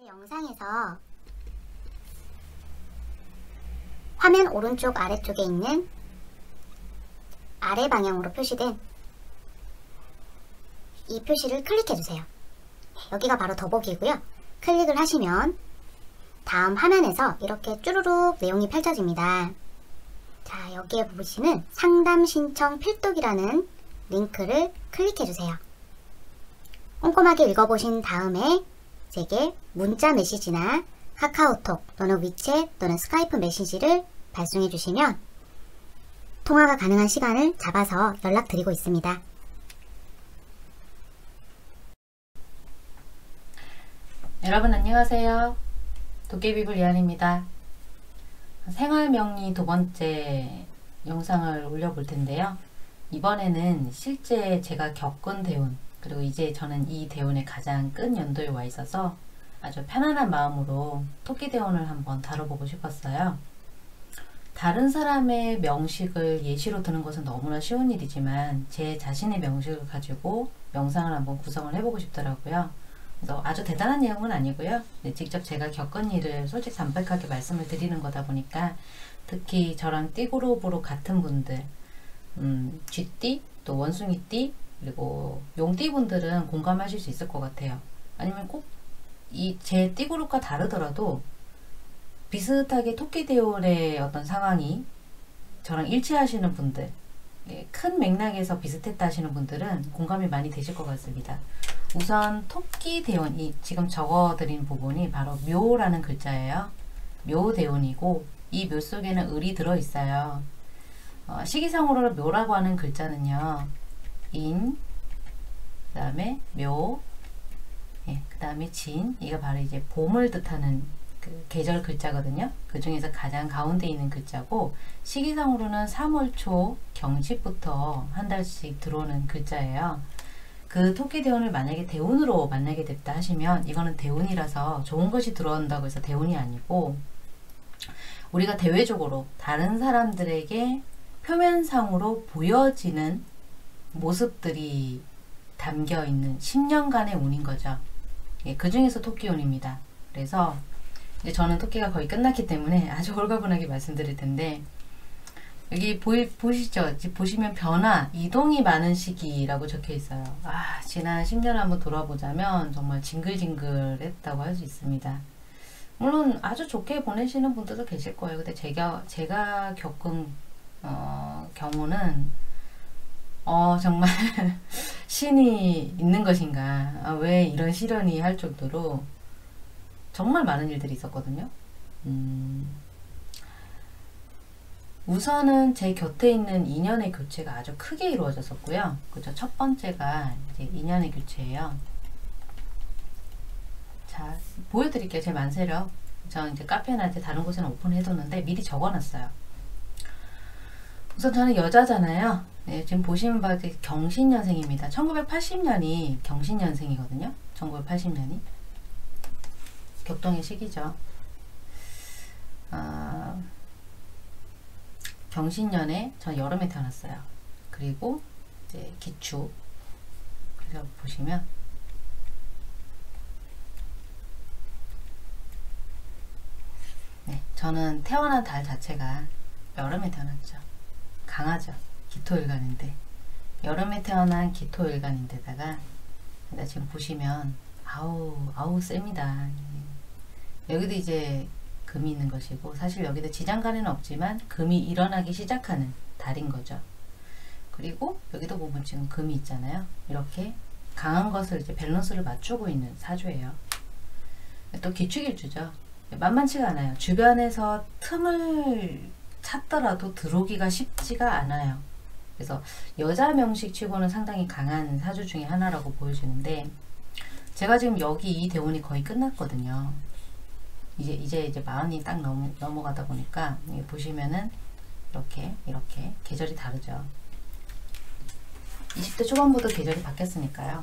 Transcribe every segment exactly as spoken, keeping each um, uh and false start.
영상에서 화면 오른쪽 아래쪽에 있는 아래 방향으로 표시된 이 표시를 클릭해주세요. 여기가 바로 더보기고요. 클릭을 하시면 다음 화면에서 이렇게 쭈루룩 내용이 펼쳐집니다. 자, 여기에 보시는 상담 신청 필독이라는 링크를 클릭해주세요. 꼼꼼하게 읽어보신 다음에 제게 문자 메시지나 카카오톡 또는 위챗 또는 스카이프 메시지를 발송해 주시면 통화가 가능한 시간을 잡아서 연락드리고 있습니다. 여러분 안녕하세요. 도깨비불 이한입니다. 생활명리 두 번째 영상을 올려볼 텐데요. 이번에는 실제 제가 겪은 대운, 그리고 이제 저는 이 대운의 가장 끝 연도에 와 있어서 아주 편안한 마음으로 토끼 대운을 한번 다뤄보고 싶었어요. 다른 사람의 명식을 예시로 드는 것은 너무나 쉬운 일이지만 제 자신의 명식을 가지고 영상을 한번 구성을 해보고 싶더라고요. 그래서 아주 대단한 내용은 아니고요. 직접 제가 겪은 일을 솔직담백하게 말씀을 드리는 거다 보니까 특히 저랑 띠그룹으로 같은 분들, 음, 쥐띠, 또 원숭이띠, 그리고 용띠 분들은 공감하실 수 있을 것 같아요. 아니면 꼭 이 제 띠그룹과 다르더라도 비슷하게 토끼 대운의 어떤 상황이 저랑 일치하시는 분들, 큰 맥락에서 비슷했다 하시는 분들은 공감이 많이 되실 것 같습니다. 우선 토끼 대운, 이 지금 적어드린 부분이 바로 묘라는 글자예요. 묘 대운이고 이 묘 속에는 을이 들어있어요. 어, 시기상으로 묘라고 하는 글자는요, 인, 그 다음에 묘, 예, 그 다음에 진, 이가 바로 이제 봄을 뜻하는 그 계절 글자거든요. 그 중에서 가장 가운데 있는 글자고, 시기상으로는 삼월 초 경칩부터 한 달씩 들어오는 글자예요. 그 토끼 대운을 만약에 대운으로 만나게 됐다 하시면 이거는 대운이라서 좋은 것이 들어온다고 해서 대운이 아니고, 우리가 대외적으로 다른 사람들에게 표면상으로 보여지는 모습들이 담겨있는 십 년간의 운인 거죠. 예, 그 중에서 토끼운입니다. 그래서 이제 저는 토끼가 거의 끝났기 때문에 아주 홀가분하게 말씀드릴 텐데, 여기 보이, 보시죠? 지금 보시면 변화, 이동이 많은 시기라고 적혀 있어요. 아, 지난 십 년을 한번 돌아보자면 정말 징글징글했다고 할 수 있습니다. 물론 아주 좋게 보내시는 분들도 계실 거예요. 근데 제가, 제가 겪은 어, 경우는 어, 정말 신이 있는 것인가, 아, 왜 이런 시련이 할 정도로 정말 많은 일들이 있었거든요. 음, 우선은 제 곁에 있는 인연의 교체가 아주 크게 이루어졌었고요. 그죠? 첫 번째가 이제 인연의 교체예요. 자, 보여드릴게요. 제 만세력. 저 이제 카페나 이제 다른 곳에는 오픈해뒀는데 미리 적어놨어요. 우선 저는 여자잖아요. 네, 지금 보시면 봐, 경신년생입니다. 천구백팔십 년이 경신년생이거든요. 천구백팔십 년이. 격동의 시기죠. 아, 경신년에 전 여름에 태어났어요. 그리고 이제 기축. 그래서 보시면 네, 저는 태어난 달 자체가 여름에 태어났죠. 강하죠. 기토일간인데, 여름에 태어난 기토일간인데다가 지금 보시면 아우 아우 셉니다. 여기도 이제 금이 있는 것이고, 사실 여기도 지장간에는 없지만 금이 일어나기 시작하는 달인 거죠. 그리고 여기도 보면 지금 금이 있잖아요. 이렇게 강한 것을 이제 밸런스를 맞추고 있는 사주예요. 또 기축일주죠. 만만치가 않아요. 주변에서 틈을 찾더라도 들어오기가 쉽지가 않아요. 그래서 여자 명식 치고는 상당히 강한 사주 중에 하나라고 보여지는데, 제가 지금 여기 이 대운이 거의 끝났거든요. 이제 이제 이제 마흔이 딱 넘, 넘어가다 보니까 여기 보시면은 이렇게 이렇게 계절이 다르죠. 이십 대 초반부터 계절이 바뀌었으니까요.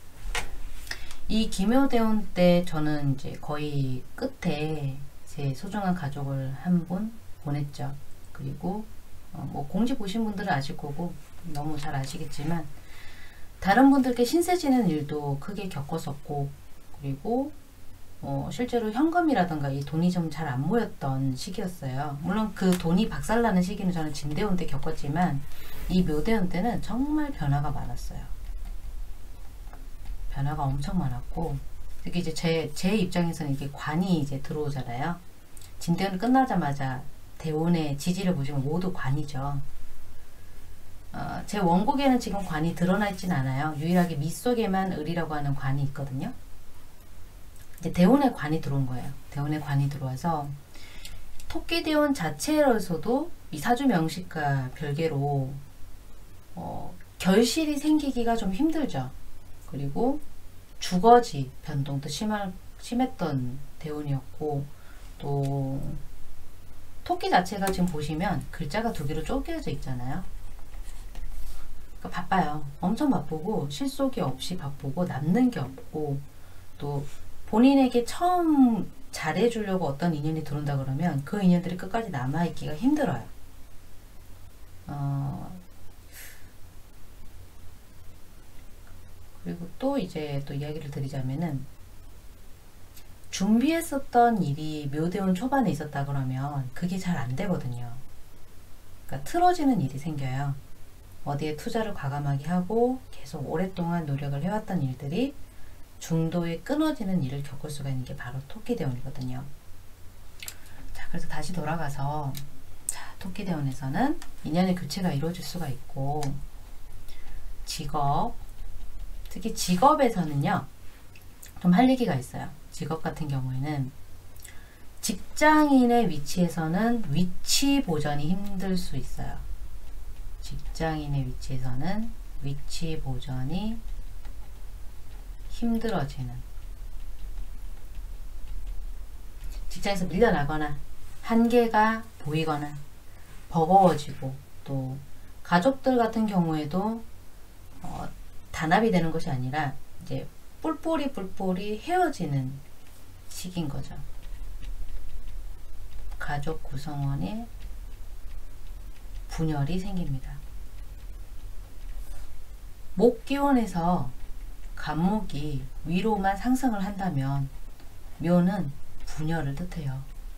이 기묘대운 때 저는 이제 거의 끝에 제 소중한 가족을 한 분 보냈죠. 그리고 어, 뭐 공지 보신 분들은 아실 거고 너무 잘 아시겠지만, 다른 분들께 신세 지는 일도 크게 겪었었고, 그리고 어, 실제로 현금이라던가 이 돈이 좀 잘 안 모였던 시기였어요. 물론 그 돈이 박살나는 시기는 저는 진대원 때 겪었지만 이 묘대원 때는 정말 변화가 많았어요. 변화가 엄청 많았고, 특히 이제 제, 제 입장에서는 이게 관이 이제 들어오잖아요. 진대원 끝나자마자 대운의 지지를 보시면 모두 관이죠. 어, 제 원곡에는 지금 관이 드러나 있진 않아요. 유일하게 밑속에만 을이라고 하는 관이 있거든요. 이제 대운의 관이 들어온 거예요. 대운의 관이 들어와서 토끼대운 자체로서도 이 사주명식과 별개로 어, 결실이 생기기가 좀 힘들죠. 그리고 주거지 변동도 심할, 심했던 대운이었고, 또 토끼 자체가 지금 보시면 글자가 두 개로 쪼개져 있잖아요. 그러니까 바빠요. 엄청 바쁘고 실속이 없이 바쁘고 남는 게 없고, 또 본인에게 처음 잘해주려고 어떤 인연이 들어온다 그러면 그 인연들이 끝까지 남아있기가 힘들어요. 어, 그리고 또 이제 또 이야기를 드리자면은, 준비했었던 일이 묘대운 초반에 있었다 그러면 그게 잘 안 되거든요. 그러니까 틀어지는 일이 생겨요. 어디에 투자를 과감하게 하고 계속 오랫동안 노력을 해왔던 일들이 중도에 끊어지는 일을 겪을 수가 있는 게 바로 토끼대운이거든요. 자, 그래서 다시 돌아가서, 자, 토끼대운에서는 인연의 교체가 이루어질 수가 있고, 직업, 특히 직업에서는요, 좀 할 얘기가 있어요. 직업 같은 경우에는 직장인의 위치에서는 위치 보전이 힘들 수 있어요. 직장인의 위치에서는 위치 보전이 힘들어지는, 직장에서 밀려나거나 한계가 보이거나 버거워지고, 또 가족들 같은 경우에도 어, 단합이 되는 것이 아니라 이제 뿔뿔이 뿔뿔이 헤어지는 시기인 거죠. 가족 구성원의 분열이 생깁니다. 목기운에서 간목이 위로만 상승을 한다면 묘는 분열을 뜻해요.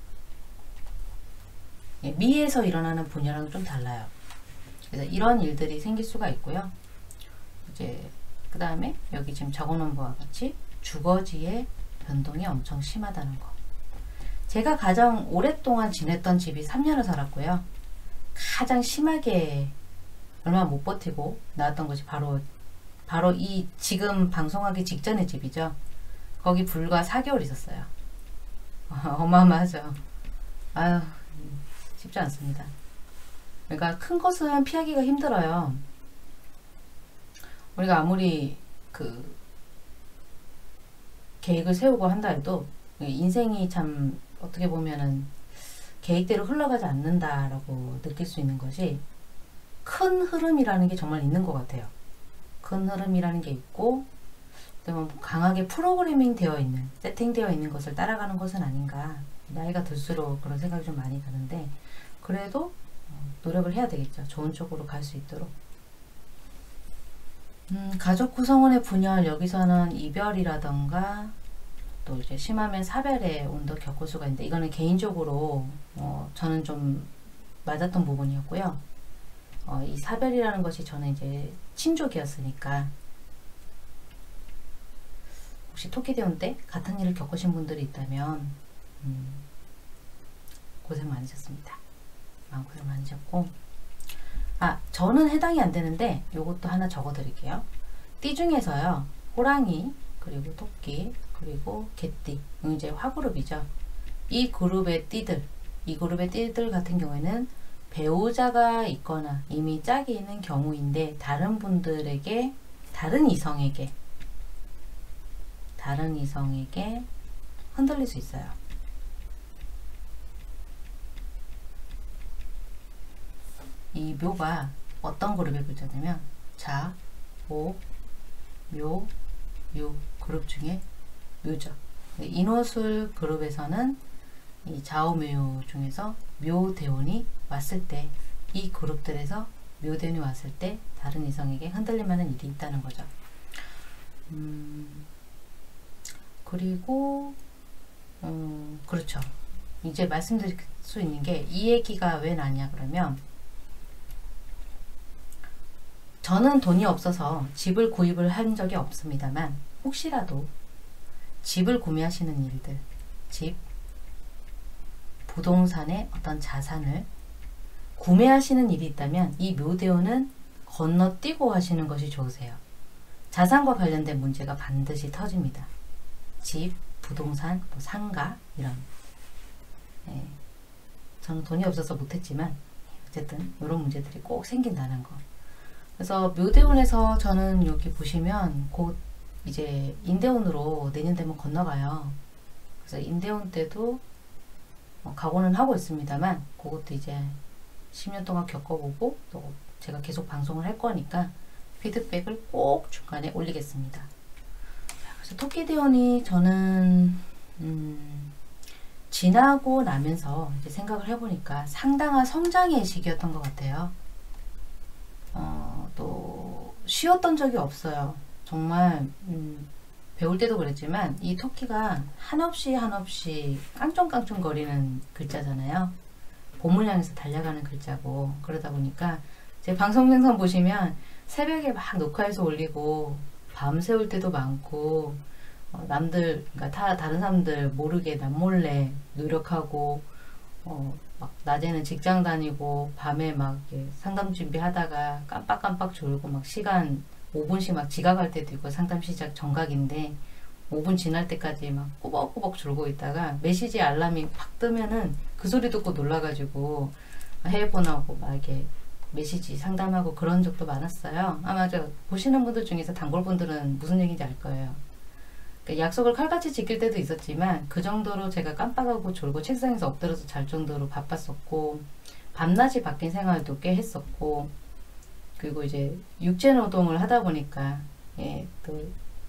예, 미에서 일어나는 분열하고는 좀 달라요. 그래서 이런 일들이 생길 수가 있고요. 이제 그 다음에 여기 지금 적어놓은 바와 같이 주거지의 변동이 엄청 심하다는 거. 제가 가장 오랫동안 지냈던 집이 삼 년을 살았고요. 가장 심하게 얼마 못 버티고 나왔던 것이 바로 바로 이 지금 방송하기 직전의 집이죠. 거기 불과 사 개월 있었어요. 어마어마하죠. 아유, 쉽지 않습니다. 그러니까 큰 것은 피하기가 힘들어요. 우리가 아무리 그 계획을 세우고 한다 해도 인생이 참 어떻게 보면은 계획대로 흘러가지 않는다라고 느낄 수 있는 것이, 큰 흐름이라는 게 정말 있는 것 같아요. 큰 흐름이라는 게 있고, 또 강하게 프로그래밍 되어 있는, 세팅되어 있는 것을 따라가는 것은 아닌가. 나이가 들수록 그런 생각이 좀 많이 드는데, 그래도 노력을 해야 되겠죠. 좋은 쪽으로 갈 수 있도록. 음, 가족 구성원의 분열, 여기서는 이별이라던가 또 이제 심하면 사별의 운도 겪을 수가 있는데, 이거는 개인적으로 어, 저는 좀 맞았던 부분이었고요. 어, 이 사별이라는 것이 저는 이제 친족이었으니까, 혹시 토끼대운 때 같은 일을 겪으신 분들이 있다면 음, 고생 많으셨습니다. 고생 많으셨고, 아, 저는 해당이 안 되는데 요것도 하나 적어 드릴게요. 띠 중에서요, 호랑이, 그리고 토끼, 그리고 개띠, 이제 화그룹이죠. 이 그룹의 띠들, 이 그룹의 띠들 같은 경우에는 배우자가 있거나 이미 짝이 있는 경우인데, 다른 분들에게, 다른 이성에게 다른 이성에게 흔들릴 수 있어요. 이 묘가 어떤 그룹에 글자냐면 자, 오, 묘, 유 그룹 중에 묘죠. 인호술 그룹에서는 이 좌우묘 중에서 묘대운이 왔을 때, 이 그룹들에서 묘대운이 왔을 때 다른 이성에게 흔들릴 만한 일이 있다는 거죠. 음, 그리고 음, 그렇죠. 이제 말씀드릴 수 있는 게 이 얘기가 왜 나냐 그러면 저는 돈이 없어서 집을 구입을 한 적이 없습니다만 혹시라도 집을 구매하시는 일들, 집, 부동산의 어떤 자산을 구매하시는 일이 있다면 이 묘대운은 건너뛰고 하시는 것이 좋으세요. 자산과 관련된 문제가 반드시 터집니다. 집, 부동산, 뭐 상가 이런. 네. 저는 돈이 없어서 못했지만 어쨌든 이런 문제들이 꼭 생긴다는 거. 그래서 묘대운에서 저는 여기 보시면 곧 이제 인대운으로 내년 되면 건너가요. 그래서 인대운 때도 어, 각오는 하고 있습니다만 그것도 이제 십 년 동안 겪어보고 또 제가 계속 방송을 할 거니까 피드백을 꼭 중간에 올리겠습니다. 그래서 토끼대운이 저는 음, 지나고 나면서 이제 생각을 해보니까 상당한 성장의 시기였던 것 같아요. 어, 또 쉬었던 적이 없어요. 정말 음, 배울 때도 그랬지만 이 토끼가 한없이 한없이 깡총깡총 거리는 글자잖아요. 봄을 향해서 달려가는 글자고 그러다 보니까 제 방송 영상 보시면 새벽에 막 녹화해서 올리고 밤새울 때도 많고 어, 남들 그러니까 다 다른 사람들 모르게 남몰래 노력하고 어, 막 낮에는 직장 다니고 밤에 막 상담 준비하다가 깜빡깜빡 졸고 막 시간 오 분씩 막 지각할 때도 있고 상담 시작 정각인데 오 분 지날 때까지 막 꾸벅꾸벅 졸고 있다가 메시지 알람이 팍 뜨면은 그 소리 듣고 놀라가지고 헤어폰하고 막 이렇게 메시지 상담하고 그런 적도 많았어요. 아마 저 보시는 분들 중에서 단골분들은 무슨 얘기인지 알 거예요. 그러니까 약속을 칼같이 지킬 때도 있었지만 그 정도로 제가 깜빡하고 졸고 책상에서 엎드려서 잘 정도로 바빴었고 밤낮이 바뀐 생활도 꽤 했었고 그리고 이제 육체 노동을 하다 보니까 예, 또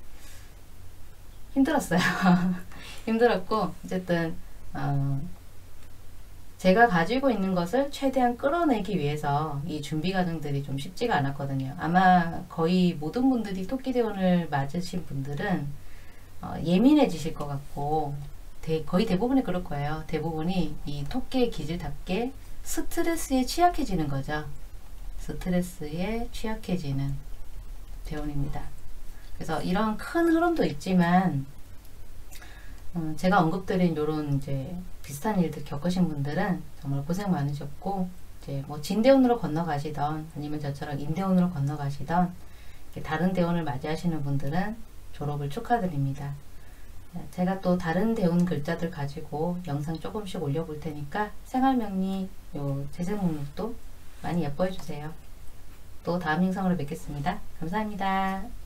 힘들었어요. 힘들었고 어쨌든 어, 제가 가지고 있는 것을 최대한 끌어내기 위해서 이 준비 과정들이 좀 쉽지가 않았거든요. 아마 거의 모든 분들이 토끼대운을 맞으신 분들은 어, 예민해지실 것 같고 대, 거의 대부분이 그럴 거예요. 대부분이 이 토끼의 기질답게 스트레스에 취약해지는 거죠. 스트레스에 취약해지는 대운입니다. 그래서 이런 큰 흐름도 있지만 음, 제가 언급드린 이런 이제 비슷한 일들 겪으신 분들은 정말 고생 많으셨고 이제 뭐 진대운으로 건너가시던 아니면 저처럼 인대운으로 건너가시던 다른 대운을 맞이하시는 분들은 졸업을 축하드립니다. 제가 또 다른 대운 글자들 가지고 영상 조금씩 올려볼 테니까 생활명리 요 재생 목록도 많이 예뻐해 주세요. 또 다음 영상으로 뵙겠습니다. 감사합니다.